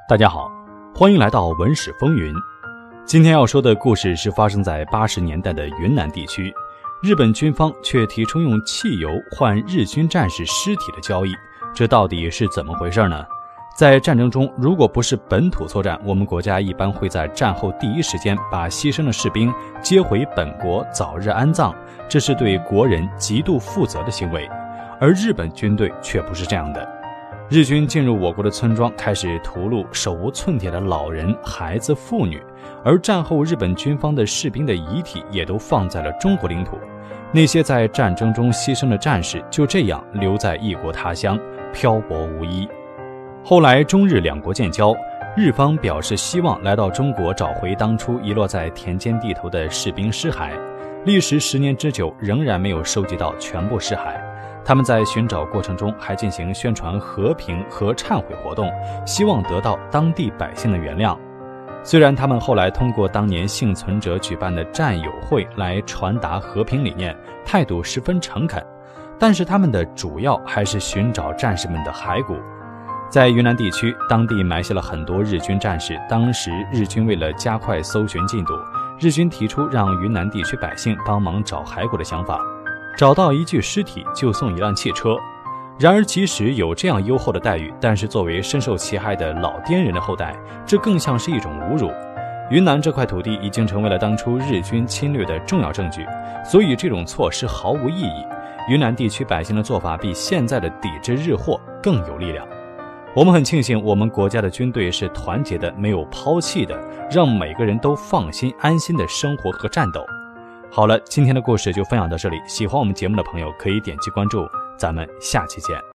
大家好，欢迎来到文史风云。今天要说的故事是发生在80年代的云南地区，日本军方却提出用汽油换日军战士尸体的交易，这到底是怎么回事呢？在战争中，如果不是本土作战，我们国家一般会在战后第一时间把牺牲的士兵接回本国早日安葬，这是对国人极度负责的行为。而日本军队却不是这样的，日军进入我国的村庄，开始屠戮手无寸铁的老人、孩子、妇女，而战后日本军方的士兵的遗体也都放在了中国领土。那些在战争中牺牲的战士就这样留在异国他乡，漂泊无依。后来中日两国建交，日方表示希望来到中国找回当初遗落在田间地头的士兵尸骸，历时10年之久，仍然没有收集到全部尸骸。他们在寻找过程中还进行宣传和平和忏悔活动，希望得到当地百姓的原谅。虽然他们后来通过当年幸存者举办的战友会来传达和平理念，态度十分诚恳，但是他们的主要还是寻找战士们的骸骨。在云南地区，当地埋下了很多日军战士，当时日军为了加快搜寻进度，日军提出让云南地区百姓帮忙找骸骨的想法，找到一具尸体就送一辆汽车。然而即使有这样优厚的待遇，但是作为深受其害的老滇人的后代，这更像是一种侮辱。云南这块土地已经成为了当初日军侵略的重要证据，所以这种措施毫无意义。云南地区百姓的做法比现在的抵制日货更有力量。我们很庆幸我们国家的军队是团结的，没有抛弃的，让每个人都放心安心的生活和战斗。好了，今天的故事就分享到这里，喜欢我们节目的朋友可以点击关注，咱们下期见。